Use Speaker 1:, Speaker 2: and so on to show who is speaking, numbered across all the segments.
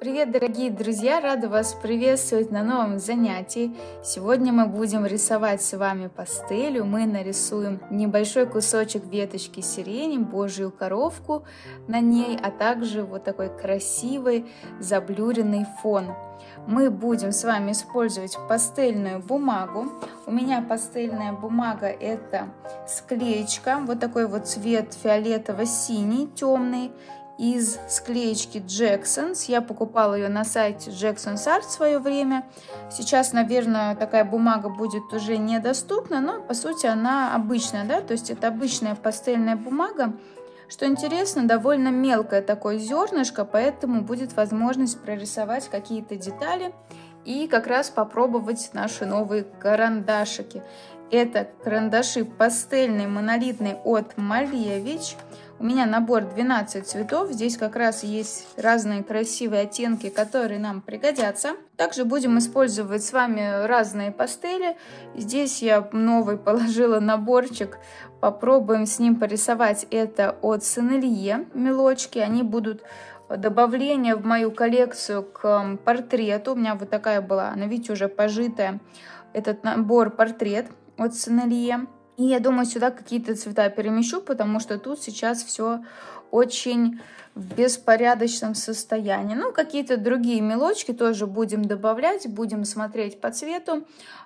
Speaker 1: Привет, дорогие друзья! Рада вас приветствовать на новом занятии. Сегодня мы будем рисовать с вами пастелью. Мы нарисуем небольшой кусочек веточки сирени, божью коровку на ней, а также вот такой красивый заблюренный фон. Мы будем с вами использовать пастельную бумагу. У меня пастельная бумага — это склеечка, вот такой вот цвет фиолетово-синий, темный, из склеечки Jackson's. Я покупала ее на сайте Jackson's Art в свое время. Сейчас, наверное, такая бумага будет уже недоступна, но по сути она обычная, да, то есть это обычная пастельная бумага. Что интересно, довольно мелкое такое зернышко, поэтому будет возможность прорисовать какие-то детали и как раз попробовать наши новые карандашики. Это карандаши пастельные монолитные от Malevich. У меня набор 12 цветов, здесь как раз есть разные красивые оттенки, которые нам пригодятся. Также будем использовать с вами разные пастели. Здесь я новый положила наборчик, попробуем с ним порисовать. Это от Sennelier мелочки, они будут добавление в мою коллекцию к портрету. У меня вот такая была, она, видите, уже пожитая, этот набор портрет от Sennelier. И я думаю, сюда какие-то цвета перемещу, потому что тут сейчас все очень в беспорядочном состоянии. Ну, какие-то другие мелочки тоже будем добавлять, будем смотреть по цвету.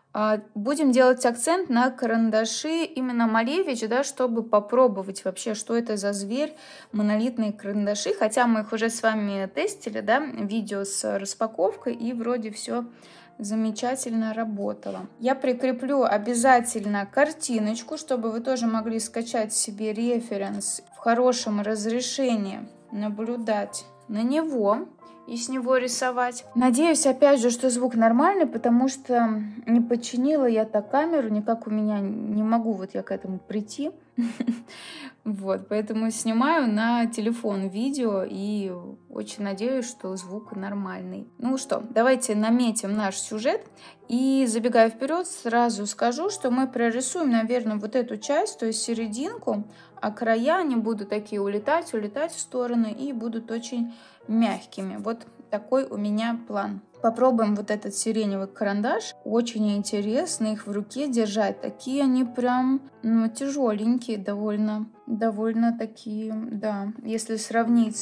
Speaker 1: Будем делать акцент на карандаши именно Malevich, да, чтобы попробовать вообще, что это за зверь, монолитные карандаши. Хотя мы их уже с вами тестили, да, видео с распаковкой, и вроде все замечательно работала. Я прикреплю обязательно картиночку, чтобы вы тоже могли скачать себе референс в хорошем разрешении, наблюдать на него и с него рисовать. Надеюсь, опять же, что звук нормальный, потому что не починила я так камеру, никак у меня не могу вот я к этому прийти. Вот, поэтому снимаю на телефон видео и очень надеюсь, что звук нормальный. Ну что, давайте наметим наш сюжет. И забегая вперед, сразу скажу, что мы прорисуем, наверное, вот эту часть, то есть серединку, а края они будут такие улетать в стороны и будут очень мягкими. Вот такой у меня план. Попробуем вот этот сиреневый карандаш. Очень интересно их в руке держать. Такие они прям тяжеленькие, довольно такие, да. Если сравнить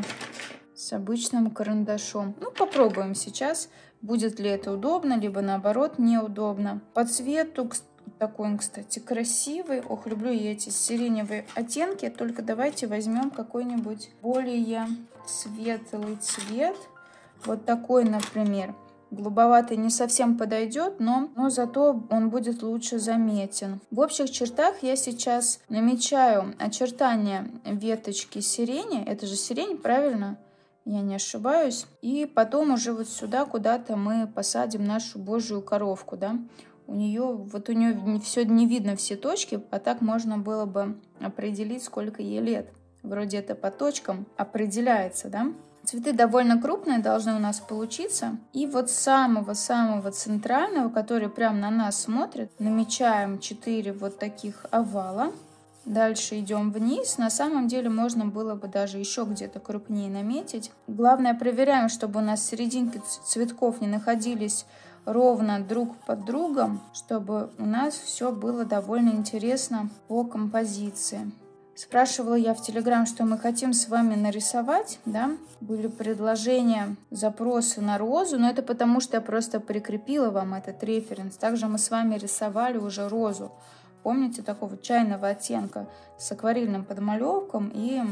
Speaker 1: с обычным карандашом. Ну, попробуем сейчас. Будет ли это удобно, либо наоборот неудобно. По цвету такой он, кстати, красивый. Ох, люблю я эти сиреневые оттенки. Только давайте возьмем какой-нибудь более светлый цвет. Вот такой, например. Голубоватый не совсем подойдет, но зато он будет лучше заметен. В общих чертах я сейчас намечаю очертания веточки сирени. Это же сирень, правильно? Я не ошибаюсь. И потом уже вот сюда куда-то мы посадим нашу божью коровку, да? У нее все не видно, все точки, а так можно было бы определить, сколько ей лет. Вроде это по точкам определяется, да? Цветы довольно крупные должны у нас получиться. И вот самого-самого центрального, который прямо на нас смотрит, намечаем 4 вот таких овала. Дальше идем вниз. На самом деле можно было бы даже еще где-то крупнее наметить. Главное, проверяем, чтобы у нас серединки цветков не находились ровно друг под другом, чтобы у нас все было довольно интересно по композиции. Спрашивала я в Telegram, что мы хотим с вами нарисовать, да? Были предложения, запросы на розу, но это потому, что я просто прикрепила вам этот референс. Также мы с вами рисовали уже розу. Помните, такого чайного оттенка с акварельным подмалевком, и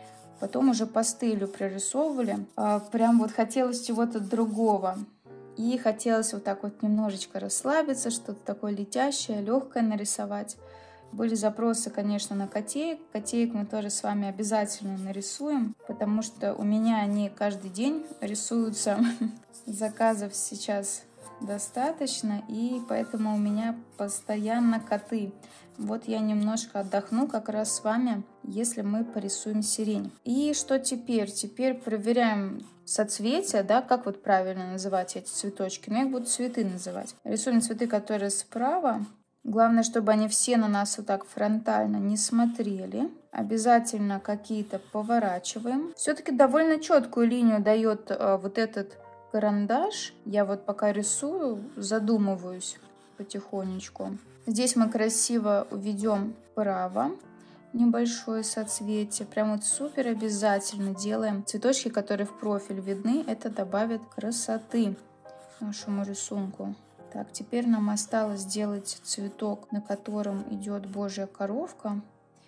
Speaker 1: потом уже пастелью прорисовывали. Прям вот хотелось чего-то другого. И хотелось вот так вот немножечко расслабиться, что-то такое летящее, легкое нарисовать. Были запросы, конечно, на котеек. Котеек мы тоже с вами обязательно нарисуем, потому что у меня они каждый день рисуются. Заказов сейчас достаточно, и поэтому у меня постоянно коты. Вот я немножко отдохну как раз с вами, если мы порисуем сирень. И что теперь? Теперь проверяем соцветия, да, как вот правильно называть эти цветочки. Но я их буду цветы называть. Рисуем цветы, которые справа. Главное, чтобы они все на нас вот так фронтально не смотрели. Обязательно какие-то поворачиваем. Все-таки довольно четкую линию дает вот этот карандаш. Я вот пока рисую, задумываюсь потихонечку. Здесь мы красиво уведем вправо небольшое соцветие. Прям вот супер обязательно делаем. Цветочки, которые в профиль видны, это добавит красоты нашему рисунку. Так, теперь нам осталось сделать цветок, на котором идет Божья коровка.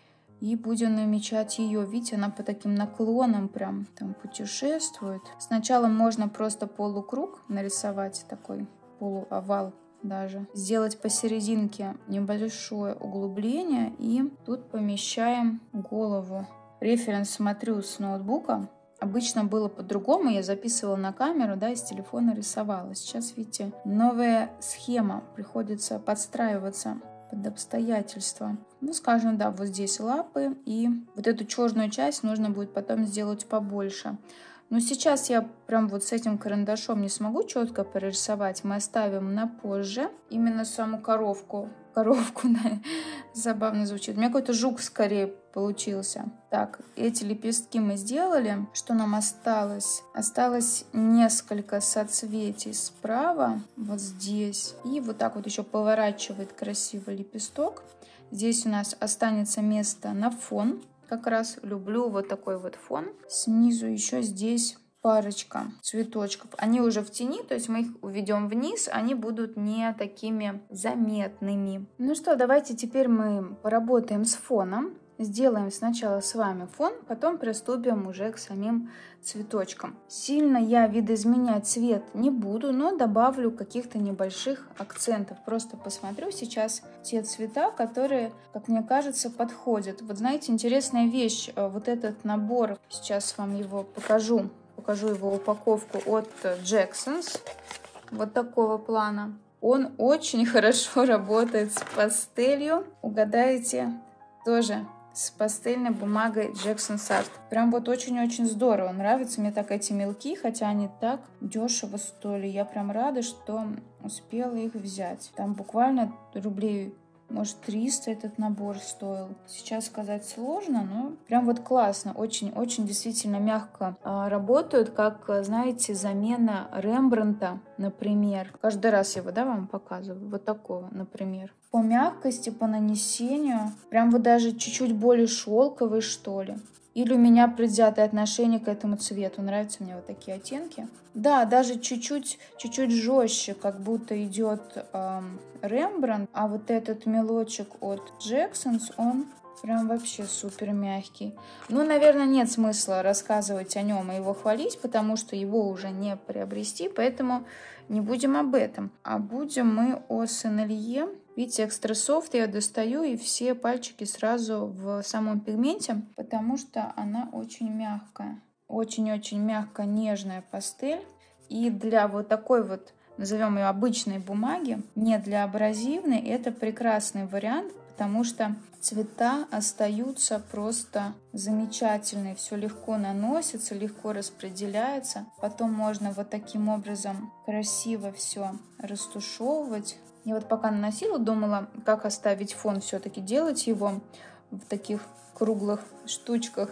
Speaker 1: И будем намечать ее. Видите, она по таким наклонам прям там путешествует. Сначала можно просто полукруг нарисовать, такой полуовал даже. Сделать посерединке небольшое углубление. И тут помещаем голову. Референс смотрю с ноутбука. Обычно было по-другому, я записывала на камеру, да, из телефона рисовала. Сейчас, видите, новая схема, приходится подстраиваться под обстоятельства. Ну, скажем, да, вот здесь лапы, и вот эту черную часть нужно будет потом сделать побольше. Но сейчас я прям вот с этим карандашом не смогу четко прорисовать. Мы оставим на позже именно саму коровку. Коровку, да, забавно звучит. У меня какой-то жук скорее получился. Так, эти лепестки мы сделали. Что нам осталось? Осталось несколько соцветий справа, вот здесь. И вот так вот еще поворачивает красиво лепесток. Здесь у нас останется место на фон. Как раз люблю вот такой вот фон. Снизу еще здесь парочка цветочков. Они уже в тени, то есть мы их уведем вниз, они будут не такими заметными. Ну что, давайте теперь мы поработаем с фоном. Сделаем сначала с вами фон, потом приступим уже к самим цветочкам. Сильно я видоизменять цвет не буду, но добавлю каких-то небольших акцентов. Просто посмотрю сейчас те цвета, которые, как мне кажется, подходят. Вот знаете, интересная вещь, вот этот набор, сейчас вам его покажу. Покажу его упаковку от Jackson's, вот такого плана. Он очень хорошо работает с пастелью. Угадаете, тоже с пастельной бумагой Jackson's Art. Прям вот очень-очень здорово. Нравятся мне так эти мелки, хотя они так дешево стоили. Я прям рада, что успела их взять. Там буквально рублей, может, 300 этот набор стоил. Сейчас сказать сложно, но прям вот классно. Очень-очень действительно мягко работают, как, знаете, замена Рембрандта, например. Каждый раз его, да, вам показываю. Вот такого, например. По мягкости, по нанесению. Прям вот даже чуть-чуть более шелковый, что ли. Или у меня предвзятое отношение к этому цвету. Нравятся мне вот такие оттенки. Да, даже чуть-чуть жестче, как будто идет Рембрандт. А вот этот мелочек от Jackson's, он прям вообще супер мягкий. Ну, наверное, нет смысла рассказывать о нем и его хвалить, потому что его уже не приобрести. Поэтому не будем об этом. А будем мы о Sennelier. Видите, экстра софт я достаю, и все пальчики сразу в самом пигменте, потому что она очень мягкая. Очень-очень мягкая, нежная пастель. И для вот такой вот, назовем ее обычной бумаги, не для абразивной, это прекрасный вариант, потому что цвета остаются просто замечательные. Все легко наносится, легко распределяется. Потом можно вот таким образом красиво все растушевывать. Я вот пока наносила, думала, как оставить фон, все-таки делать его в таких круглых штучках,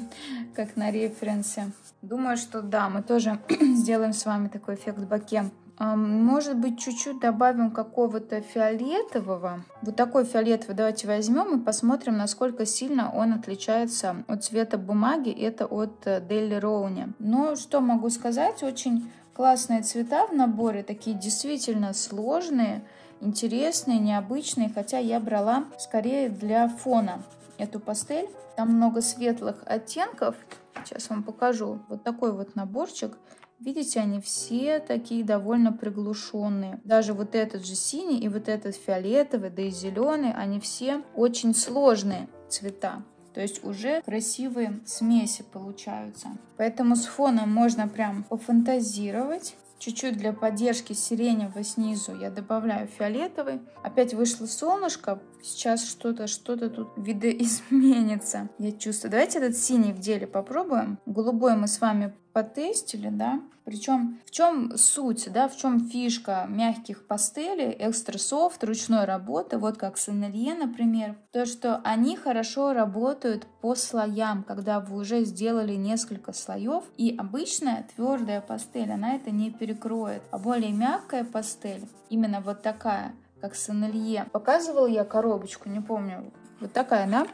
Speaker 1: как на референсе. Думаю, что да, мы тоже сделаем с вами такой эффект боке. Может быть, чуть-чуть добавим какого-то фиолетового. Вот такой фиолетовый давайте возьмем и посмотрим, насколько сильно он отличается от цвета бумаги. Это от Daler Rowney. Но что могу сказать, очень классные цвета в наборе, такие действительно сложные, интересные, необычные, хотя я брала скорее для фона эту пастель. Там много светлых оттенков. Сейчас вам покажу. Вот такой вот наборчик. Видите, они все такие довольно приглушенные. Даже вот этот же синий и вот этот фиолетовый, да и зеленый, они все очень сложные цвета. То есть уже красивые смеси получаются. Поэтому с фоном можно прям пофантазировать. Чуть-чуть для поддержки сиреневого снизу я добавляю фиолетовый. Опять вышло солнышко. Сейчас что-то тут видоизменится. Я чувствую. Давайте этот синий в деле попробуем. Голубой мы с вами потестили, да. Причем в чем суть, да, в чем фишка мягких пастелей, экстра софт, ручной работы, вот как Сен-Элье, например, то, что они хорошо работают по слоям, когда вы уже сделали несколько слоев, и обычная твердая пастель, она это не перекроет, а более мягкая пастель, именно вот такая, как Сен-Элье. Показывала я коробочку, не помню, вот такая, да?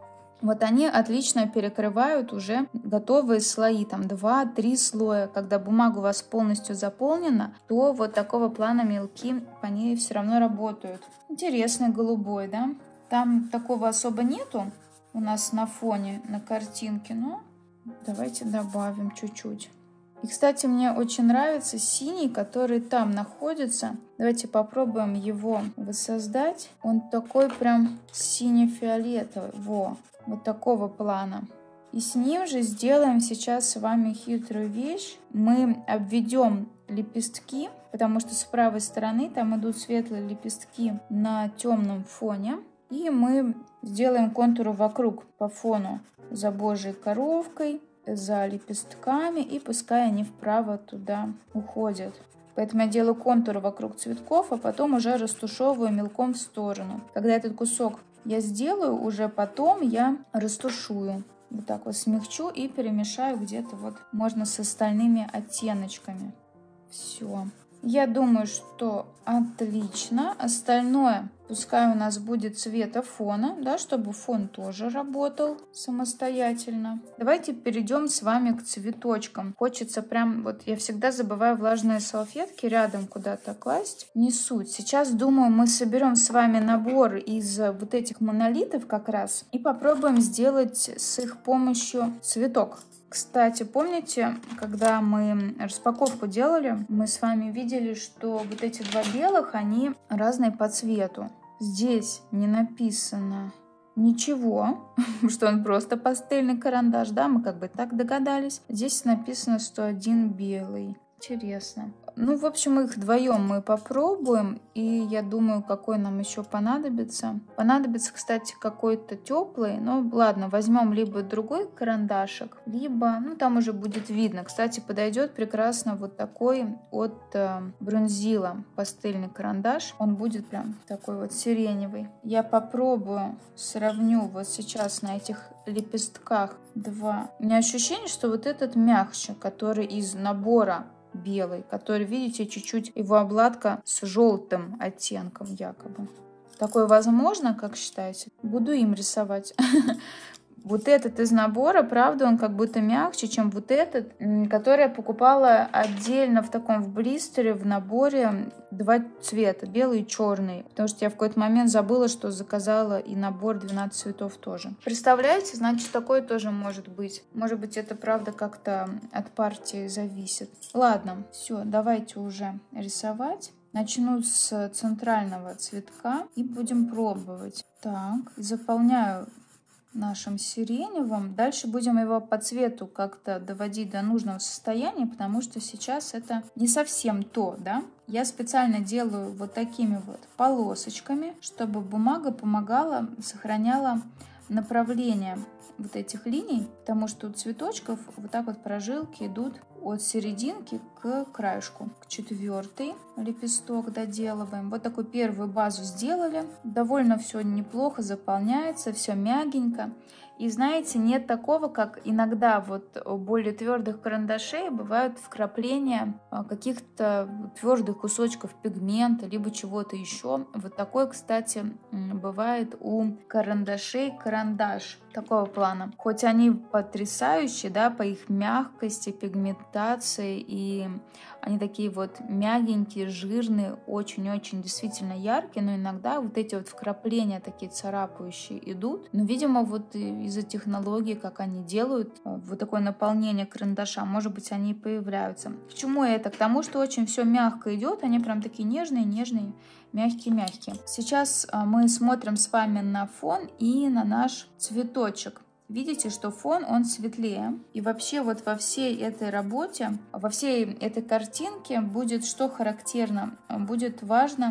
Speaker 1: Вот они отлично перекрывают уже готовые слои, там 2-3 слоя. Когда бумага у вас полностью заполнена, то вот такого плана мелки по ней все равно работают. Интересный голубой, да? Там такого особо нету у нас на фоне, на картинке, но давайте добавим чуть-чуть. И, кстати, мне очень нравится синий, который там находится. Давайте попробуем его воссоздать. Он такой прям сине-фиолетовый. Во, вот такого плана. И с ним же сделаем сейчас с вами хитрую вещь. Мы обведем лепестки, потому что с правой стороны там идут светлые лепестки на темном фоне. И мы сделаем контуры вокруг по фону за Божьей коровкой, за лепестками, и пускай они вправо туда уходят. Поэтому я делаю контуры вокруг цветков, а потом уже растушевываю мелком в сторону. Когда этот кусок я сделаю, уже потом я растушую. Вот так вот смягчу и перемешаю где-то вот можно с остальными оттеночками. Все. Я думаю, что отлично. Остальное пускай у нас будет цвета фона, да, чтобы фон тоже работал самостоятельно. Давайте перейдем с вами к цветочкам. Хочется прям, вот я всегда забываю влажные салфетки рядом куда-то класть. Не суть. Сейчас, думаю, мы соберем с вами набор из вот этих монолитов как раз и попробуем сделать с их помощью цветок. Кстати, помните, когда мы распаковку делали, мы с вами видели, что вот эти два белых, они разные по цвету. Здесь не написано ничего, что он просто пастельный карандаш, да, мы как бы так догадались. Здесь написано, что один белый. Интересно. Ну, в общем, их вдвоем мы попробуем, и я думаю, какой нам еще понадобится. Понадобится, кстати, какой-то теплый, но ладно, возьмем либо другой карандашик, либо, ну, там уже будет видно. Кстати, подойдет прекрасно вот такой от Брунзила пастельный карандаш. Он будет прям такой вот сиреневый. Я попробую, сравню вот сейчас на этих лепестках два. У меня ощущение, что вот этот мягче, который из набора белый, который, видите, чуть-чуть его обладка с желтым оттенком якобы. Такое возможно, как считаете? Буду им рисовать. Вот этот из набора, правда, он как будто мягче, чем вот этот, который я покупала отдельно в таком в блистере, в наборе два цвета, белый и черный. Потому что я в какой-то момент забыла, что заказала и набор 12 цветов тоже. Представляете, значит, такое тоже может быть. Может быть, это правда как-то от партии зависит. Ладно, все, давайте уже рисовать. Начну с центрального цветка и будем пробовать. Так, заполняю нашим сиреневым. Дальше будем его по цвету как-то доводить до нужного состояния, потому что сейчас это не совсем то, да. Я специально делаю вот такими вот полосочками, чтобы бумага помогала, сохраняла направление вот этих линий, потому что у цветочков вот так вот прожилки идут от серединки к краешку. К четвертый лепесток доделываем. Вот такую первую базу сделали. Довольно все неплохо заполняется, все мягенько. И знаете, нет такого, как иногда вот у более твердых карандашей бывают вкрапления каких-то твердых кусочков пигмента, либо чего-то еще. Вот такой, кстати, бывает у карандашей карандаш такого плана. Хоть они потрясающие, да, по их мягкости, пигментации, и они такие вот мягенькие, жирные, очень-очень действительно яркие, но иногда вот эти вот вкрапления такие царапающие идут. Но, видимо, вот из-за технологии, как они делают вот такое наполнение карандаша, может быть, они и появляются. К чему это? К тому, что очень все мягко идет, они прям такие нежные, мягкие-мягкие. Сейчас мы смотрим с вами на фон и на наш цветочек. Видите, что фон, он светлее. И вообще вот во всей этой работе, во всей этой картинке будет что характерно? Будет важно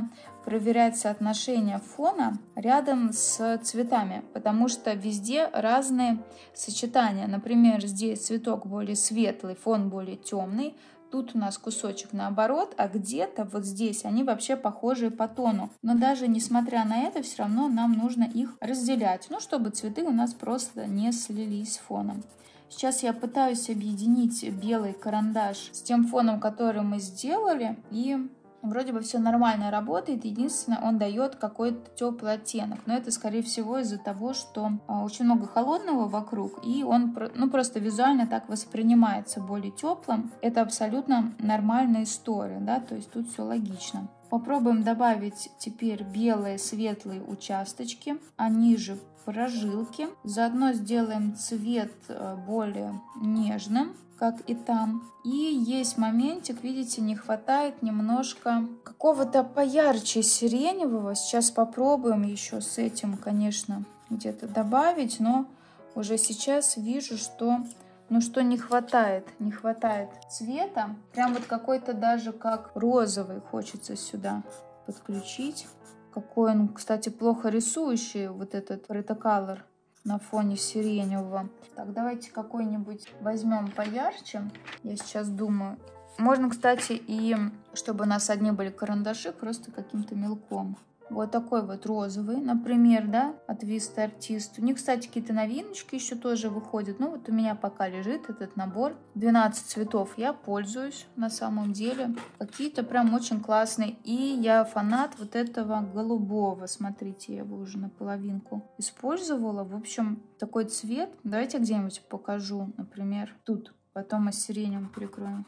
Speaker 1: проверять соотношение фона рядом с цветами, потому что везде разные сочетания. Например, здесь цветок более светлый, фон более темный. Тут у нас кусочек наоборот, а где-то вот здесь они вообще похожие по тону. Но даже несмотря на это, все равно нам нужно их разделять, ну, чтобы цветы у нас просто не слились с фоном. Сейчас я пытаюсь объединить белый карандаш с тем фоном, который мы сделали, и вроде бы все нормально работает. Единственное, он дает какой-то теплый оттенок. Но это, скорее всего, из-за того, что очень много холодного вокруг, и он просто визуально так воспринимается более теплым. Это абсолютно нормальная история, да, то есть тут все логично. Попробуем добавить теперь белые светлые участочки, а ниже прожилки. Заодно сделаем цвет более нежным, как и там. И есть моментик, видите, не хватает немножко какого-то поярче сиреневого. Сейчас попробуем еще с этим, конечно, где-то добавить, но уже сейчас вижу, что не хватает цвета. Прям вот какой-то даже как розовый хочется сюда подключить. Какой он, кстати, плохо рисующий, вот этот Retocolor на фоне сиреневого. Так, давайте какой-нибудь возьмем поярче. Я сейчас думаю. Можно, кстати, и чтобы у нас одни были карандаши, просто каким-то мелком. Вот такой вот розовый, например, да, от Vista Artist. У них, кстати, какие-то новиночки еще тоже выходят. Ну, вот у меня пока лежит этот набор. 12 цветов я пользуюсь на самом деле. Какие-то прям очень классные. И я фанат вот этого голубого. Смотрите, я его уже наполовинку использовала. В общем, такой цвет. Давайте где-нибудь покажу, например, тут. Потом мы с сиреневым перекроем.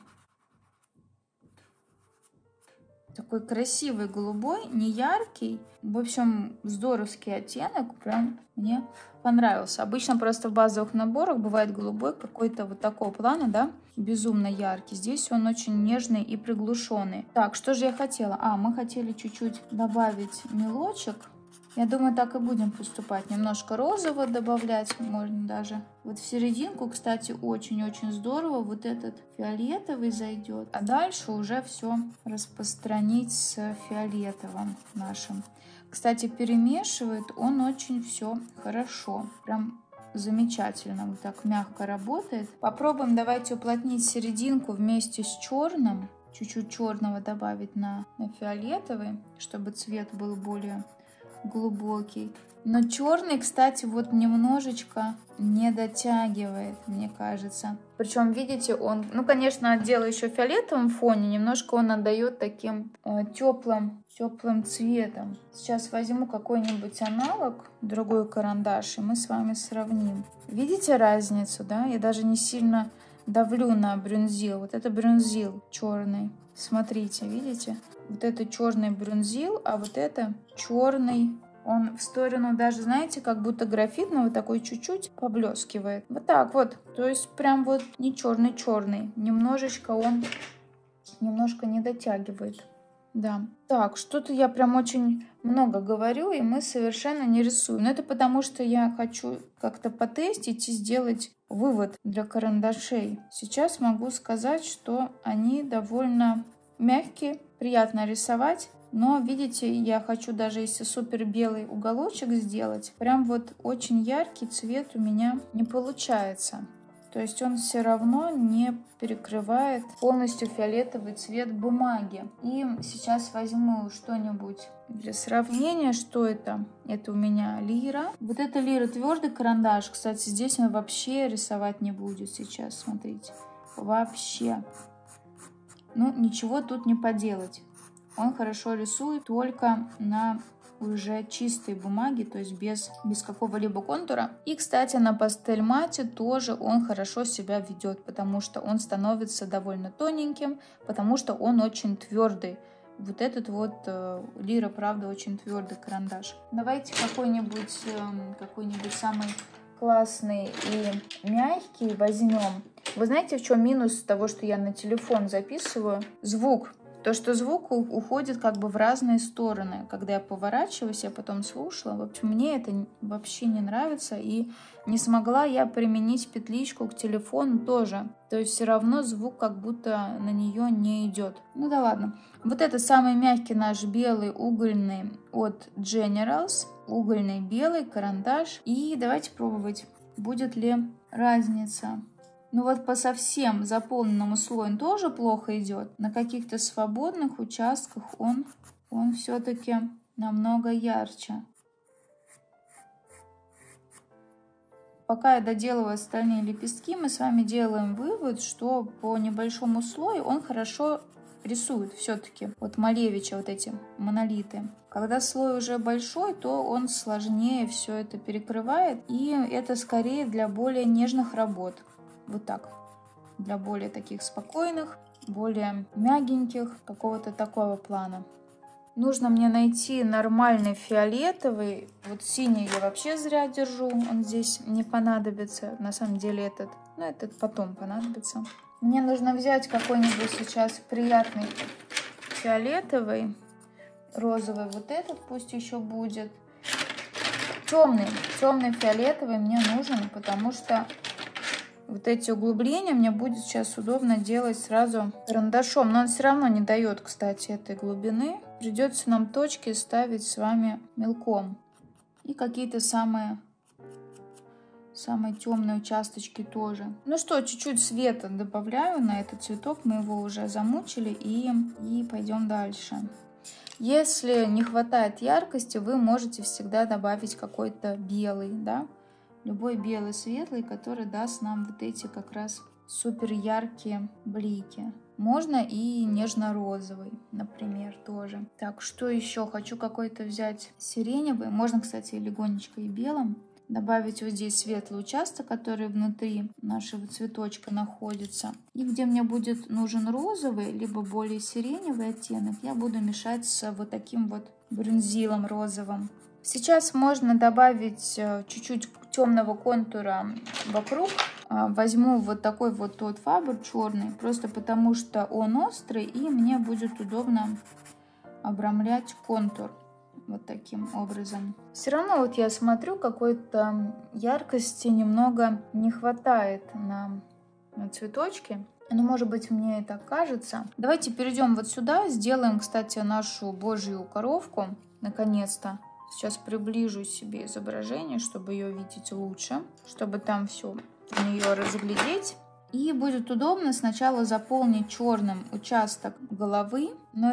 Speaker 1: Такой красивый голубой, не яркий. В общем, здоровский оттенок. Прям мне понравился. Обычно просто в базовых наборах бывает голубой какой-то вот такого плана, да, безумно яркий. Здесь он очень нежный и приглушенный. Так, что же я хотела? Мы хотели чуть-чуть добавить мелочек. Я думаю, так и будем поступать. Немножко розового добавлять можно даже. Вот в серединку, кстати, очень-очень здорово. Вот этот фиолетовый зайдет. А дальше уже все распространить с фиолетовым нашим. Кстати, перемешивает он очень все хорошо. Прям замечательно. Вот так мягко работает. Попробуем давайте уплотнить серединку вместе с черным. Чуть-чуть черного добавить на фиолетовый, чтобы цвет был более глубокий. Но черный, кстати, вот немножечко не дотягивает, мне кажется. Причем, видите, он, конечно, отделал еще фиолетовым фоне, немножко он отдает таким теплым цветом. Сейчас возьму какой-нибудь аналог, другой карандаш, и мы с вами сравним. Видите разницу, да? Я даже не сильно давлю на брюнзил. Вот это брюнзил черный. Смотрите, видите? Вот это черный брюнзил, а вот это черный. Он в сторону даже, знаете, как будто графитного такой чуть-чуть поблескивает. Вот так вот. То есть прям вот не черный-черный. Немножечко он не дотягивает. Да. Так, что-то я прям очень много говорю, и мы совершенно не рисуем. Но это потому, что я хочу как-то потестить и сделать вывод для карандашей. Сейчас могу сказать, что они довольно мягкие, приятно рисовать. Но, видите, я хочу даже если супер белый уголочек сделать, прям вот очень яркий цвет у меня не получается. То есть он все равно не перекрывает полностью фиолетовый цвет бумаги. И сейчас возьму что-нибудь для сравнения. Что это? Это у меня лира. Вот это лира твердый карандаш. Кстати, здесь он вообще рисовать не будет сейчас. Смотрите. Вообще. Ну, ничего тут не поделать. Он хорошо рисует только на уже чистой бумаги, то есть без какого-либо контура. И, кстати, на пастель мате тоже он хорошо себя ведет, потому что он становится довольно тоненьким, потому что он очень твердый. Вот этот вот лира, правда, очень твердый карандаш. Давайте какой-нибудь самый классный и мягкий возьмем. Вы знаете, в чем минус того, что я на телефон записываю? Звук. То, что звук уходит как бы в разные стороны. Когда я поворачиваюсь, я потом слушала. В общем, мне это вообще не нравится. И не смогла я применить петличку к телефону тоже. То есть все равно звук как будто на нее не идет. Ну да ладно. Вот это самый мягкий наш белый угольный от Generals. Угольный белый карандаш. И давайте пробовать, будет ли разница. Ну вот по совсем заполненному слою он тоже плохо идет. На каких-то свободных участках он все-таки намного ярче. Пока я доделываю остальные лепестки, мы с вами делаем вывод, что по небольшому слою он хорошо рисует все-таки. Вот Малевича, вот эти монолиты. Когда слой уже большой, то он сложнее все это перекрывает. И это скорее для более нежных работ. Вот так. Для более таких спокойных, более мягеньких, какого-то такого плана. Нужно мне найти нормальный фиолетовый. Вот синий я вообще зря держу. Он здесь не понадобится. На самом деле этот потом понадобится. Мне нужно взять какой-нибудь сейчас приятный фиолетовый. Розовый вот этот пусть еще будет. Темный фиолетовый мне нужен, потому что вот эти углубления мне будет сейчас удобно делать сразу карандашом. Но он все равно не дает, кстати, этой глубины. Придется нам точки ставить с вами мелком. И какие-то самые темные участочки тоже. Ну что, чуть-чуть света добавляю на этот цветок. Мы его уже замучили и пойдем дальше. Если не хватает яркости, вы можете всегда добавить какой-то белый, да? Любой белый, светлый, который даст нам вот эти как раз супер яркие блики. Можно и нежно-розовый, например, тоже. Так, что еще? Хочу какой-то взять сиреневый. Можно, кстати, легонечко и белым. Добавить вот здесь светлый участок, который внутри нашего цветочка находится. И где мне будет нужен розовый, либо более сиреневый оттенок, я буду мешать с вот таким вот брюнзилом розовым. Сейчас можно добавить чуть-чуть темного контура вокруг. Возьму вот такой вот тот Faber черный, просто потому что он острый, и мне будет удобно обрамлять контур вот таким образом. Все равно вот я смотрю, какой-то яркости немного не хватает на цветочке. Ну, может быть, мне и так кажется. Давайте перейдем вот сюда, сделаем, кстати, нашу божью коровку, наконец-то. Сейчас приближу себе изображение, чтобы ее видеть лучше, чтобы там все в нее разглядеть. И будет удобно сначала заполнить черным участок головы.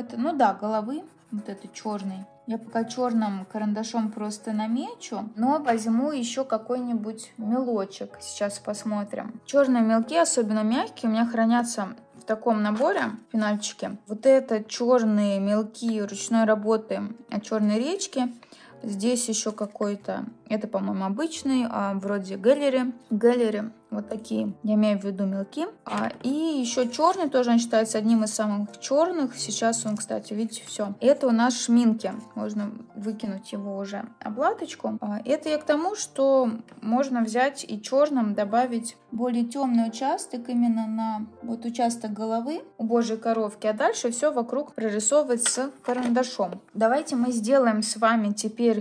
Speaker 1: Головы, вот это черный. Я пока черным карандашом просто намечу, но возьму еще какой-нибудь мелочек. Сейчас посмотрим. Черные мелки, особенно мягкие, у меня хранятся в таком наборе, пенальчики. Вот это черные мелки ручной работы от Черной речки. Здесь еще какой-то, это, по-моему, обычный, вроде Гэллери, вот такие, я имею в виду мелки. И еще черный, тоже он считается одним из самых черных. Сейчас он, кстати, видите, все. Это у нас шминки, можно выкинуть его уже обладочку. Это я к тому, что можно взять и черным добавить более темный участок именно на вот участок головы у божьей коровки, а дальше все вокруг прорисовывать с карандашом. Давайте мы сделаем с вами теперь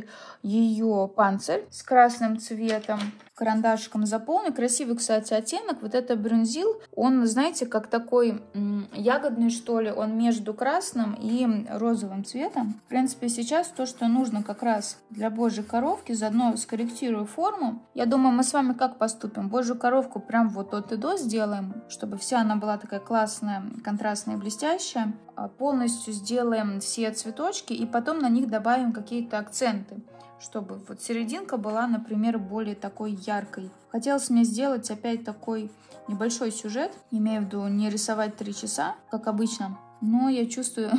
Speaker 1: ее панцирь с красным цветом. Карандашиком заполню. Красивый, кстати, оттенок. Вот это брюнзил, он, знаете, как такой ягодный, что ли. Он между красным и розовым цветом. В принципе, сейчас то, что нужно как раз для божьей коровки. Заодно скорректирую форму. Я думаю, мы с вами как поступим? Божью коровку прям вот от и до сделаем, чтобы вся она была такая классная, контрастная и блестящая. Полностью сделаем все цветочки и потом на них добавим какие-то акценты, чтобы вот серединка была, например, более такой яркой. Хотелось мне сделать опять такой небольшой сюжет, имею в виду не рисовать 3 часа, как обычно, но я чувствую,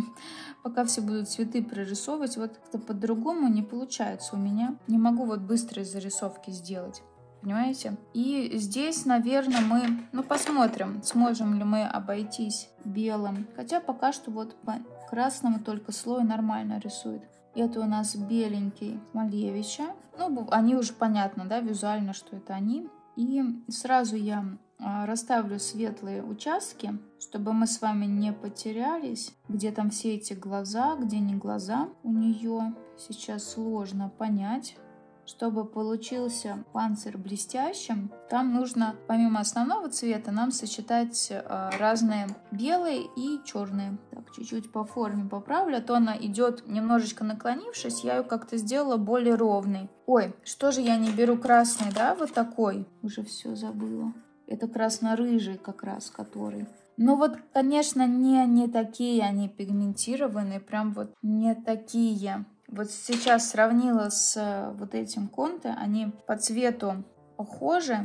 Speaker 1: пока все будут цветы прорисовывать, вот как-то по-другому не получается у меня. Не могу вот быстрые зарисовки сделать. Понимаете? И здесь, наверное, мы, посмотрим, сможем ли мы обойтись белым. Хотя пока что вот по красному только слой нормально рисует. Это у нас беленький Малевича. Они уже понятно, да, визуально, что это они. И сразу я расставлю светлые участки, чтобы мы с вами не потерялись, где там все эти глаза, где не глаза у нее. Сейчас сложно понять. Чтобы получился панцирь блестящим, там нужно помимо основного цвета нам сочетать разные белые и черные. Так, чуть-чуть по форме поправлю, а то она идет немножечко наклонившись, я ее как-то сделала более ровной. Ой, что же я не беру красный, да, вот такой? Уже все забыла. Это красно-рыжий как раз, который. Ну вот, конечно, не такие они пигментированные, прям вот не такие. Вот сейчас сравнила с вот этим Конте, они по цвету похожи,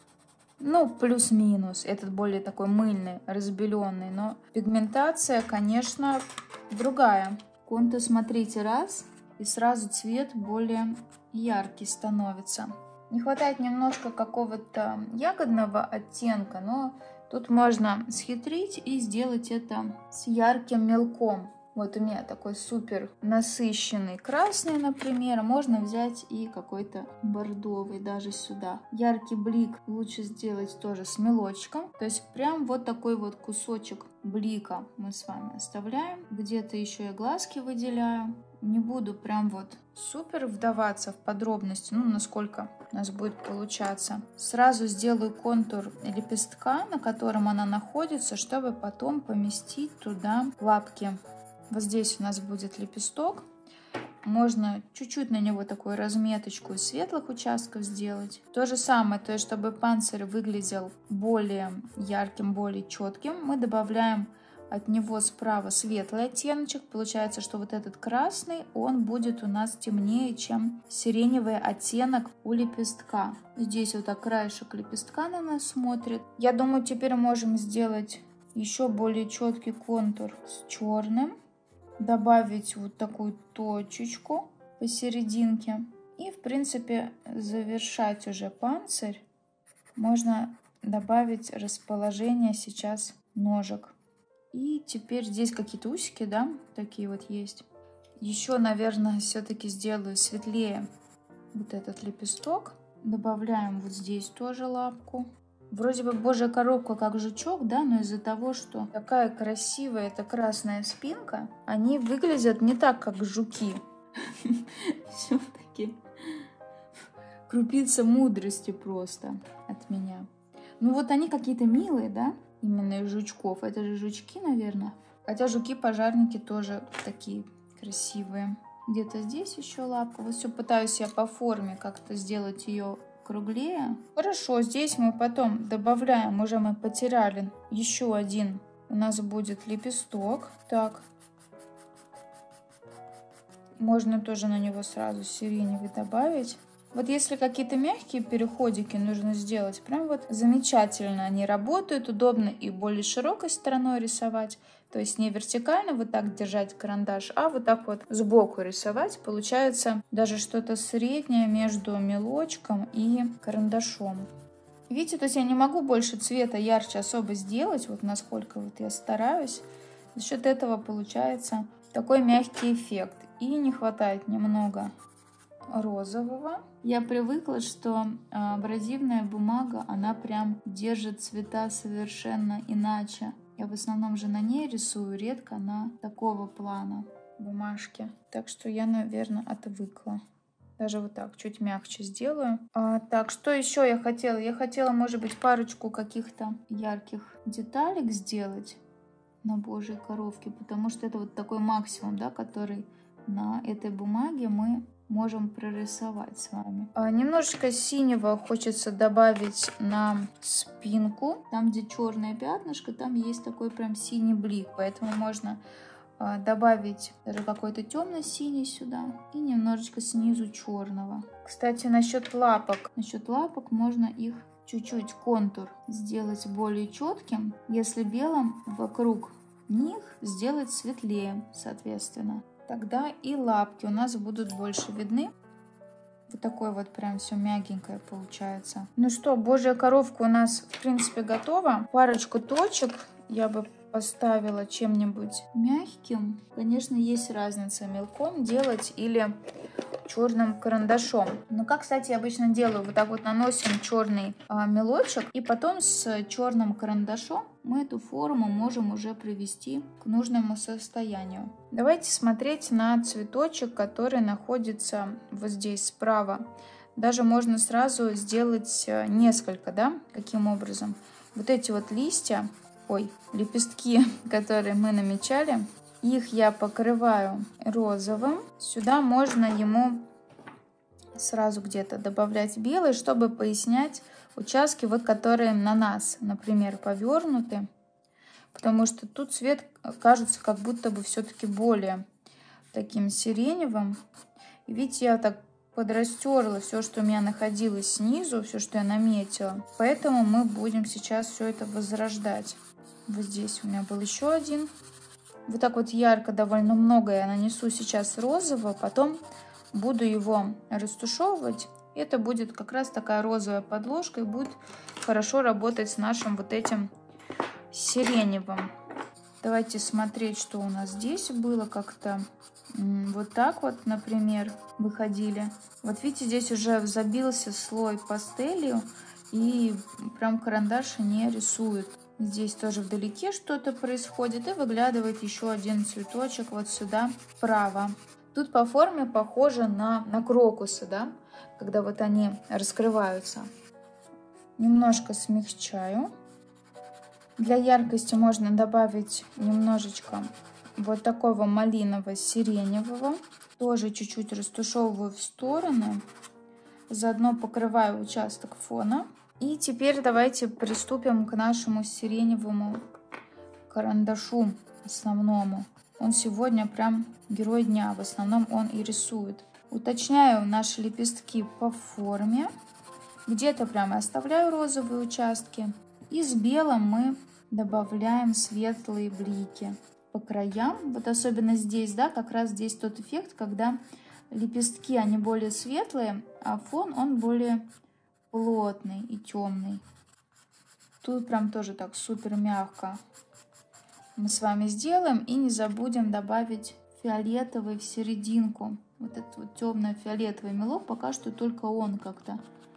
Speaker 1: ну плюс-минус, этот более такой мыльный, разбеленный, но пигментация, конечно, другая. Конте, смотрите, раз, и сразу цвет более яркий становится. Не хватает немножко какого-то ягодного оттенка, но тут можно схитрить и сделать это с ярким мелком. Вот у меня такой супер насыщенный красный, например. Можно взять и какой-то бордовый даже сюда. Яркий блик лучше сделать тоже с мелочком. То есть прям вот такой вот кусочек блика мы с вами оставляем. Где-то еще я глазки выделяю. Не буду прям вот супер вдаваться в подробности, ну, насколько у нас будет получаться. Сразу сделаю контур лепестка, на котором она находится, чтобы потом поместить туда лапки. Вот здесь у нас будет лепесток. Можно чуть-чуть на него такую разметочку из светлых участков сделать. То же самое, то есть чтобы панцирь выглядел более ярким, более четким, мы добавляем от него справа светлый оттеночек. Получается, что вот этот красный, он будет у нас темнее, чем сиреневый оттенок у лепестка. Здесь вот так краешек лепестка на нас смотрит. Я думаю, теперь можем сделать еще более четкий контур с черным. Добавить вот такую точечку посерединке. И, в принципе, завершать уже панцирь. Можно добавить расположение сейчас ножек. И теперь здесь какие-то усики, да, такие вот есть. Еще, наверное, все-таки сделаю светлее вот этот лепесток. Добавляем вот здесь тоже лапку. Вроде бы божья коровка как жучок, да, но из-за того, что такая красивая эта красная спинка, они выглядят не так, как жуки. Все-таки крупица мудрости просто от меня. Ну вот они какие-то милые, да, именно из жучков. Это же жучки, наверное. Хотя жуки-пожарники тоже такие красивые. Где-то здесь еще лапка. Вот все пытаюсь я по форме как-то сделать ее круглее. Хорошо, здесь мы потом добавляем, уже мы потеряли еще один. У нас будет лепесток. Так. Можно тоже на него сразу сиреневый добавить. Вот если какие-то мягкие переходики нужно сделать, прям вот замечательно они работают, удобно и более широкой стороной рисовать. То есть не вертикально вот так держать карандаш, а вот так вот сбоку рисовать. Получается даже что-то среднее между мелочком и карандашом. Видите, то есть я не могу больше цвета ярче особо сделать, вот насколько вот я стараюсь. За счет этого получается такой мягкий эффект. И не хватает немного розового. Я привыкла, что абразивная бумага, она прям держит цвета совершенно иначе. Я в основном же на ней рисую, редко на такого плана бумажки. Так что я, наверное, отвыкла. Даже вот так, чуть мягче сделаю. Так, что еще я хотела? Я хотела, может быть, парочку каких-то ярких деталек сделать на божьей коровке, потому что это вот такой максимум, да, который на этой бумаге мы можем прорисовать с вами. Немножечко синего хочется добавить на спинку. Там, где черное пятнышко, там есть такой прям синий блик. Поэтому можно добавить даже какой-то темно-синий сюда и немножечко снизу черного. Кстати, насчет лапок. Насчет лапок можно их чуть-чуть контур сделать более четким, если белым вокруг них сделать светлее, соответственно. Тогда и лапки у нас будут больше видны. Вот такое вот прям все мягенькое получается. Ну что, божья коровка у нас в принципе готова. Парочку точек я бы поставила чем-нибудь мягким. Конечно, есть разница мелком делать или черным карандашом. Ну, как, кстати, я обычно делаю, вот так вот наносим черный мелочек, и потом с черным карандашом мы эту форму можем уже привести к нужному состоянию. Давайте смотреть на цветочек, который находится вот здесь справа. Даже можно сразу сделать несколько, да? Каким образом? Вот эти вот листья, лепестки, которые мы намечали, их я покрываю розовым. Сюда можно ему сразу где-то добавлять белый, чтобы пояснять участки, вот которые на нас, например, повернуты. Потому что тут цвет кажется как будто бы все-таки более таким сиреневым. И видите, я так подрастерла все, что у меня находилось снизу, все, что я наметила. Поэтому мы будем сейчас все это возрождать. Вот здесь у меня был еще один. Вот так вот ярко, довольно много я нанесу сейчас розового, потом буду его растушевывать. Это будет как раз такая розовая подложка и будет хорошо работать с нашим вот этим сиреневым. Давайте смотреть, что у нас здесь было как-то. Вот так вот, например, выходили. Вот видите, здесь уже забился слой пастелью, и прям карандаш не рисует. Здесь тоже вдалеке что-то происходит, и выглядывает еще один цветочек вот сюда вправо. Тут по форме похоже на крокусы, да, когда вот они раскрываются. Немножко смягчаю. Для яркости можно добавить немножечко вот такого малиново-сиреневого. Тоже чуть-чуть растушевываю в стороны. Заодно покрываю участок фона. И теперь давайте приступим к нашему сиреневому карандашу основному. Он сегодня прям герой дня. В основном он и рисует. Уточняю наши лепестки по форме. Где-то прямо оставляю розовые участки. И с белым мы добавляем светлые блики по краям. Вот особенно здесь, да, как раз здесь тот эффект, когда лепестки, они более светлые, а фон, он более плотный и темный. Тут прям тоже так супер мягко мы с вами сделаем. И не забудем добавить фиолетовый в серединку. Вот этот вот темно-фиолетовый мелок, пока что только он как-то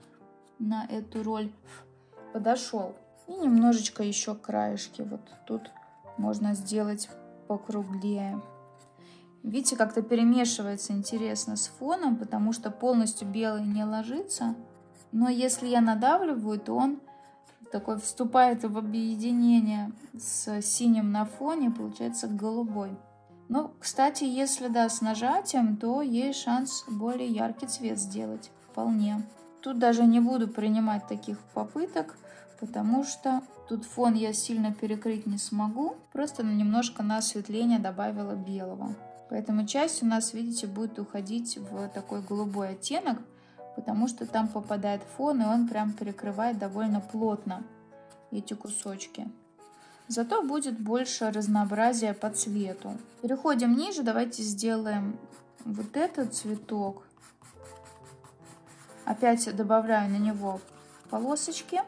Speaker 1: на эту роль подошел. И немножечко еще краешки. Вот тут можно сделать покруглее. Видите, как-то перемешивается интересно с фоном, потому что полностью белый не ложится. Но если я надавливаю, то он такой вступает в объединение с синим на фоне, получается голубой. Ну, кстати, если да, с нажатием, то есть шанс более яркий цвет сделать. Вполне. Тут даже не буду принимать таких попыток, потому что тут фон я сильно перекрыть не смогу. Просто немножко на осветление добавила белого. Поэтому часть у нас, видите, будет уходить в такой голубой оттенок, потому что там попадает фон, и он прям перекрывает довольно плотно эти кусочки. Зато будет больше разнообразия по цвету. Переходим ниже, давайте сделаем вот этот цветок. Опять добавляю на него полосочки.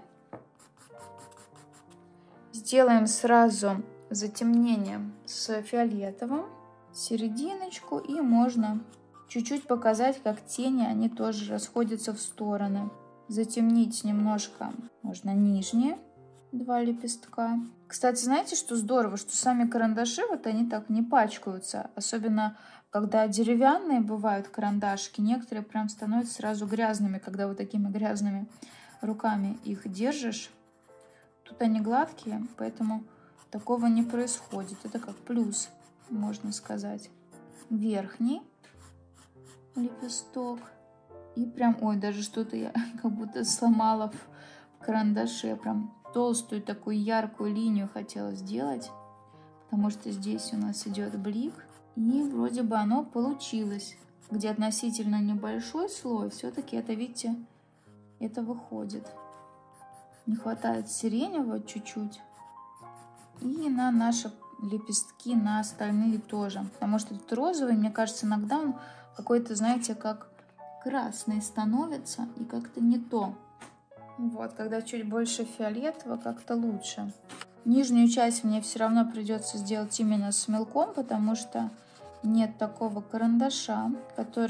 Speaker 1: Сделаем сразу затемнение с фиолетовым, серединочку, и можно чуть-чуть показать, как тени, они тоже расходятся в стороны. Затемнить немножко можно нижние два лепестка. Кстати, знаете, что здорово, что сами карандаши, вот они так не пачкаются. Особенно, когда деревянные бывают карандашки, некоторые прям становятся сразу грязными, когда вот такими грязными руками их держишь. Тут они гладкие, поэтому такого не происходит. Это как плюс, можно сказать. Верхний лепесток. И прям, ой, даже что-то я как будто сломала в карандаше. Прям толстую такую яркую линию хотела сделать, потому что здесь у нас идет блик. И вроде бы оно получилось. Где относительно небольшой слой, все-таки это, видите, это выходит. Не хватает сиреневого чуть-чуть. И на наши лепестки, на остальные тоже. Потому что тут розовый, мне кажется, иногда он какой-то, знаете, как красный становится, и как-то не то. Вот, когда чуть больше фиолетового, как-то лучше. Нижнюю часть мне все равно придется сделать именно с мелком, потому что нет такого карандаша, который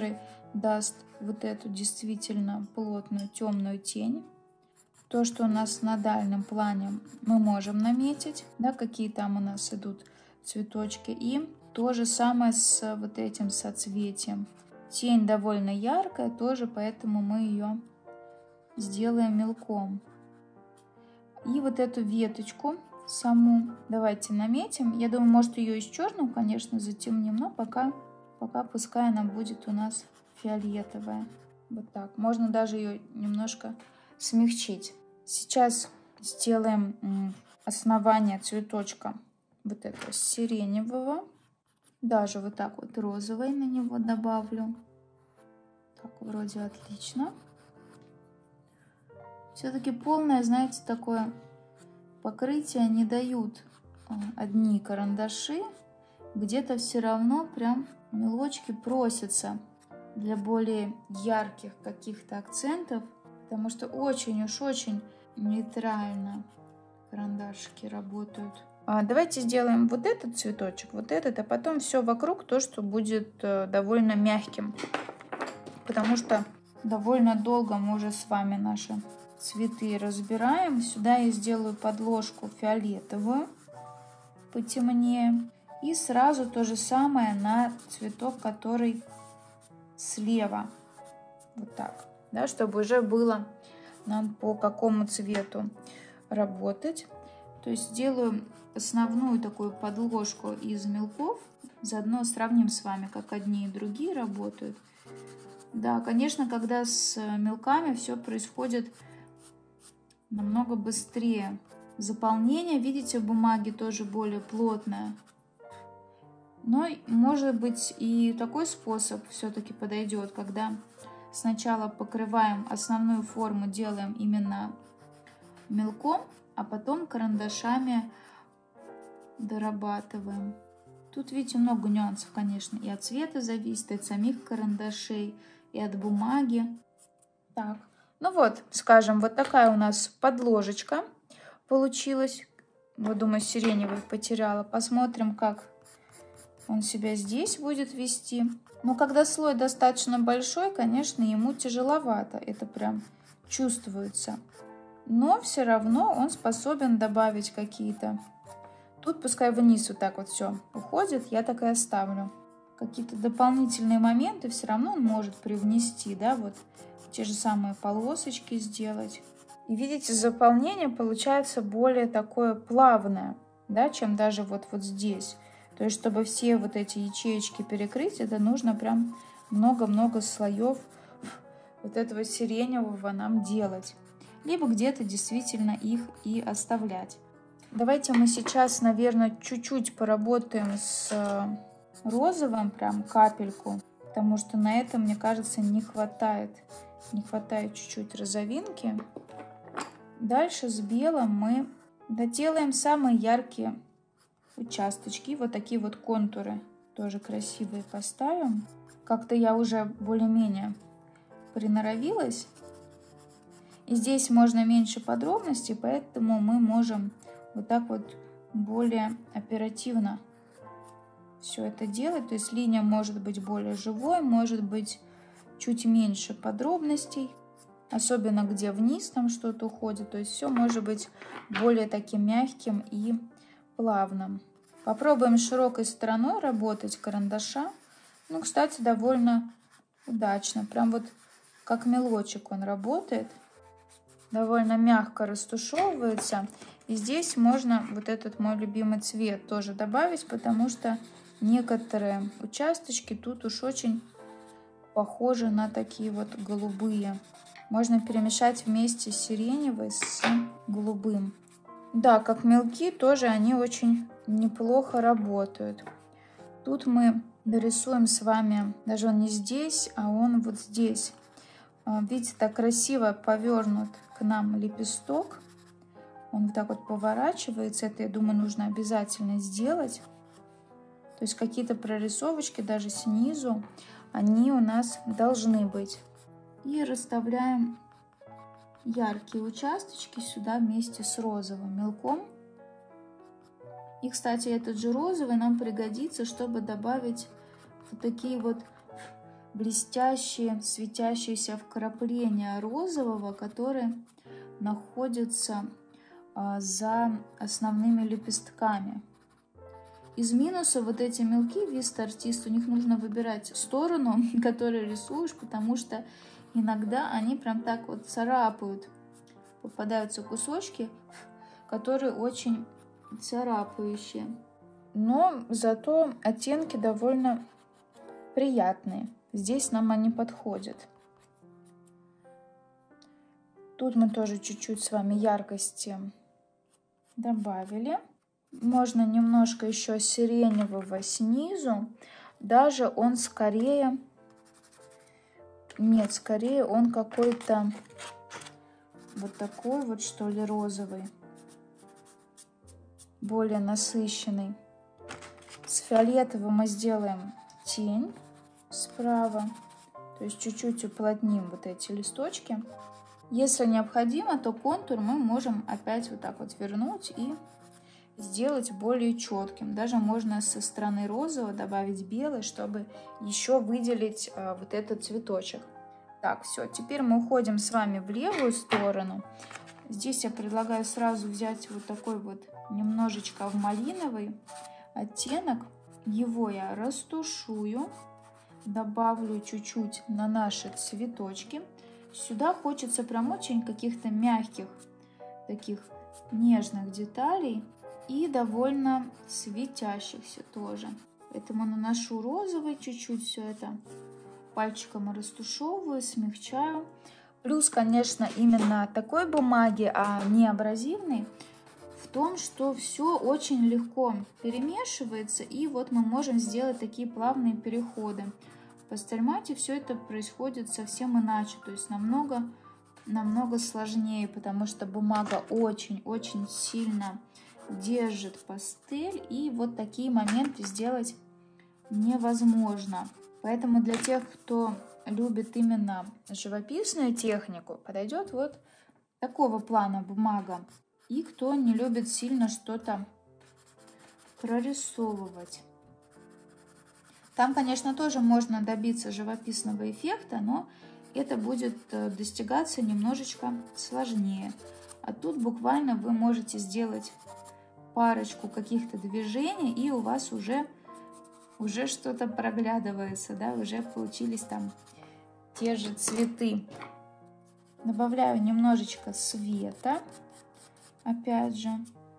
Speaker 1: даст вот эту действительно плотную темную тень. То, что у нас на дальнем плане, мы можем наметить, да, какие там у нас идут цветочки. И то же самое с вот этим соцветием. Тень довольно яркая тоже, поэтому мы ее сделаем мелком. И вот эту веточку саму давайте наметим. Я думаю, может, ее из черного, конечно, затемним, но пока пускай она будет у нас фиолетовая. Вот так. Можно даже ее немножко смягчить. Сейчас сделаем основание цветочка вот этого сиреневого. Даже вот так вот розовый на него добавлю. Так, вроде отлично. Все-таки полное, знаете, такое покрытие не дают одни карандаши. Где-то все равно прям мелочки просятся для более ярких каких-то акцентов. Потому что очень уж очень нейтрально карандашики работают. Давайте сделаем вот этот цветочек, вот этот, а потом все вокруг то, что будет довольно мягким. Потому что довольно долго мы уже с вами наши цветы разбираем. Сюда я сделаю подложку фиолетовую, потемнее. И сразу то же самое на цветок, который слева. Вот так. Да, чтобы уже было нам по какому цвету работать. То есть сделаю основную такую подложку из мелков. Заодно сравним с вами, как одни и другие работают. Да, конечно, когда с мелками все происходит намного быстрее. Заполнение, видите, бумаги тоже более плотное. Но может быть и такой способ все-таки подойдет, когда сначала покрываем основную форму, делаем именно мелком, а потом карандашами дорабатываем. Тут, видите, много нюансов, конечно, и от цвета зависит, и от самих карандашей, и от бумаги. Так, ну вот, скажем, вот такая у нас подложечка получилась. Вот, думаю, сиреневый потеряла. Посмотрим, как он себя здесь будет вести. Но когда слой достаточно большой, конечно, ему тяжеловато. Это прям чувствуется. Но все равно он способен добавить какие-то. Тут пускай вниз вот так вот все уходит, я так и оставлю. Какие-то дополнительные моменты все равно он может привнести, да, вот те же самые полосочки сделать. И видите, заполнение получается более такое плавное, да, чем даже вот здесь. То есть, чтобы все вот эти ячеечки перекрыть, это нужно прям много-много слоев вот этого сиреневого нам делать. Либо где-то действительно их и оставлять. Давайте мы сейчас, наверное, чуть-чуть поработаем с розовым, прям капельку. Потому что на этом, мне кажется, не хватает. Не хватает чуть-чуть розовинки. Дальше с белым мы доделаем самые яркие участочки. Вот такие вот контуры тоже красивые поставим. Как-то я уже более-менее приноровилась. И здесь можно меньше подробностей, поэтому мы можем вот так вот более оперативно все это делать. То есть линия может быть более живой, может быть чуть меньше подробностей. Особенно где вниз там что-то уходит. То есть все может быть более таким мягким и плавным. Попробуем широкой стороной работать карандаша. Ну, кстати, довольно удачно. Прям вот как мелочек он работает. Довольно мягко растушевывается. И здесь можно вот этот мой любимый цвет тоже добавить, потому что некоторые участочки тут уж очень похожи на такие вот голубые. Можно перемешать вместе сиреневый с голубым. Да, как мелки тоже они очень неплохо работают. Тут мы дорисуем с вами, даже он не здесь, а он вот здесь. Видите, так красиво повернут к нам лепесток. Он вот так вот поворачивается. Это, я думаю, нужно обязательно сделать. То есть какие-то прорисовочки даже снизу, они у нас должны быть. И расставляем яркие участочки сюда вместе с розовым мелком. И, кстати, этот же розовый нам пригодится, чтобы добавить вот такие вот блестящие, светящиеся вкрапления розового, которые находятся за основными лепестками. Из минуса вот эти мелки Vista Artist, у них нужно выбирать сторону, которую рисуешь, потому что иногда они прям так вот царапают. Попадаются кусочки, которые очень царапающие. Но зато оттенки довольно приятные. Здесь нам они подходят. Тут мы тоже чуть-чуть с вами яркости добавили. Можно немножко еще сиреневого снизу. Даже он скорее... Нет, скорее он какой-то вот такой вот, что ли, розовый. Более насыщенный. С фиолетовым мы сделаем тень справа. То есть чуть-чуть уплотним вот эти листочки. Если необходимо, то контур мы можем опять вот так вот вернуть и сделать более четким. Даже можно со стороны розового добавить белый, чтобы еще выделить вот этот цветочек. Так, все, теперь мы уходим с вами в левую сторону. Здесь я предлагаю сразу взять вот такой вот немножечко в малиновый оттенок. Его я растушую, добавлю чуть-чуть на наши цветочки. Сюда хочется прям очень каких-то мягких, таких нежных деталей и довольно светящихся тоже. Поэтому наношу розовый чуть-чуть все это. Пальчиком растушевываю, смягчаю. Плюс, конечно, именно такой бумаги, а не абразивной, в том, что все очень легко перемешивается, и вот мы можем сделать такие плавные переходы. В пастельмате все это происходит совсем иначе, то есть намного сложнее, потому что бумага очень-очень сильно держит пастель, и вот такие моменты сделать невозможно. Поэтому для тех, кто любит именно живописную технику, подойдет вот такого плана бумага. И кто не любит сильно что-то прорисовывать. Там, конечно, тоже можно добиться живописного эффекта, но это будет достигаться немножечко сложнее. А тут буквально вы можете сделать парочку каких-то движений, и у вас уже что-то проглядывается, да, уже получились там те же цветы. Добавляю немножечко света, опять же.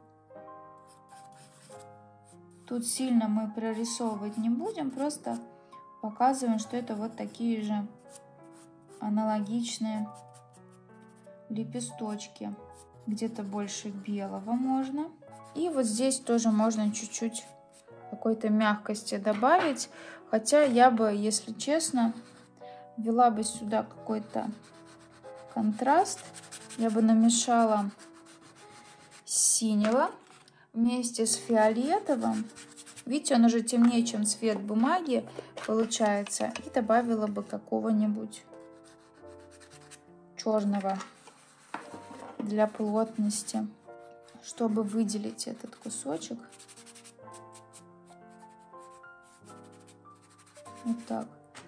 Speaker 1: Тут сильно мы прорисовывать не будем, просто показываем, что это вот такие же аналогичные лепесточки. Где-то больше белого можно. И вот здесь тоже можно чуть-чуть какой-то мягкости добавить. Хотя я бы, если честно, ввела бы сюда какой-то контраст. Я бы намешала синего вместе с фиолетовым. Видите, он уже темнее, чем цвет бумаги получается. И добавила бы какого-нибудь черного для плотности, чтобы выделить этот кусочек. Вот так.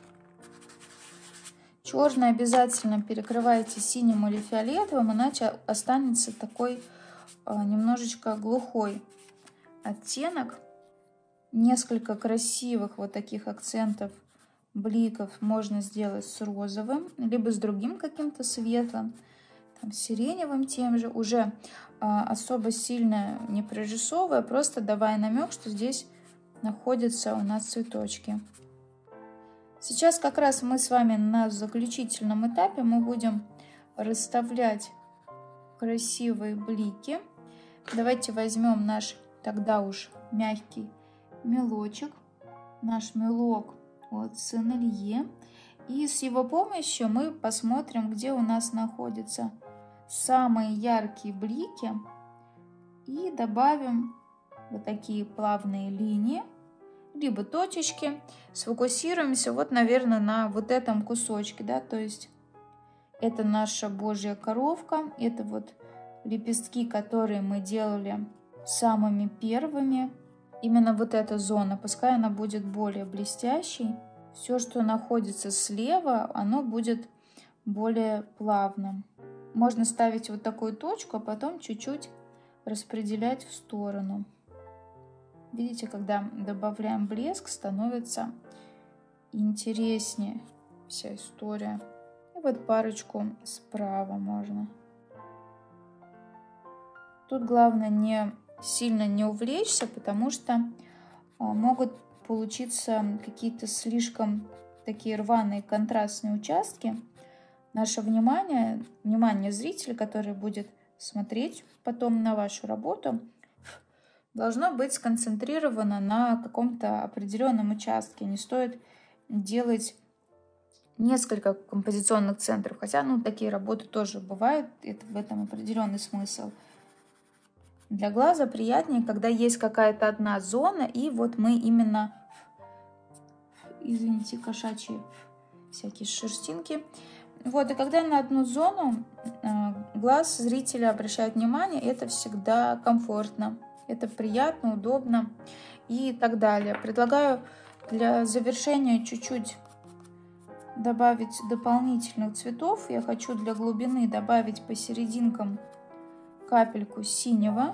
Speaker 1: Черный обязательно перекрывайте синим или фиолетовым, иначе останется такой немножечко глухой оттенок. Несколько красивых вот таких акцентов, бликов можно сделать с розовым, либо с другим каким-то светлым, там, сиреневым тем же, уже особо сильно не прорисовывая, просто давая намек, что здесь находятся у нас цветочки. Сейчас как раз мы с вами на заключительном этапе, мы будем расставлять красивые блики. Давайте возьмем наш тогда уж мягкий мелочек, наш мелок от Сен-Илье, и с его помощью мы посмотрим, где у нас находятся самые яркие блики, и добавим вот такие плавные линии, либо точечки, сфокусируемся вот, наверное, на вот этом кусочке, да, то есть это наша Божья коровка, это вот лепестки, которые мы делали самыми первыми. Именно вот эта зона, пускай она будет более блестящей. все, что находится слева, оно будет более плавным. Можно ставить вот такую точку, а потом чуть-чуть распределять в сторону. Видите, когда добавляем блеск, становится интереснее вся история. И вот парочку справа можно. Тут главное не сильно не увлечься, потому что могут получиться какие-то слишком такие рваные контрастные участки. Наше внимание зрителя, который будет смотреть потом на вашу работу, должно быть сконцентрировано на каком-то определенном участке. Не стоит делать несколько композиционных центров, хотя такие работы тоже бывают, это в этом определенный смысл. Для глаза приятнее, когда есть какая-то одна зона, и вот мы именно, извините, кошачьи всякие шерстинки. Вот, и когда на одну зону глаз зрителя обращает внимание, это всегда комфортно, это приятно, удобно и так далее. Предлагаю для завершения чуть-чуть добавить дополнительных цветов. Я хочу для глубины добавить посерединкам капельку синего.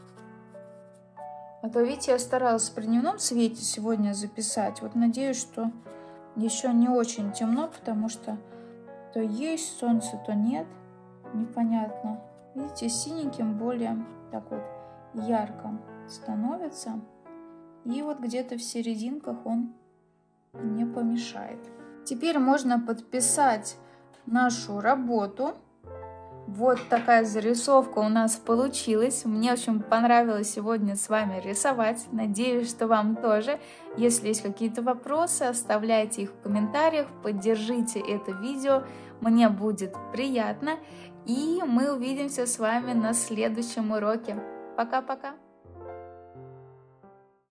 Speaker 1: А то, видите, я старалась при дневном свете сегодня записать. Вот надеюсь, что еще не очень темно, потому что то есть солнце, то нет. Непонятно. Видите, синеньким более так вот ярко становится. И вот где-то в серединках он не помешает. Теперь можно подписать нашу работу. Вот такая зарисовка у нас получилась. Мне очень понравилось сегодня с вами рисовать. Надеюсь, что вам тоже. Если есть какие-то вопросы, оставляйте их в комментариях. Поддержите это видео. Мне будет приятно. И мы увидимся с вами на следующем уроке. Пока-пока!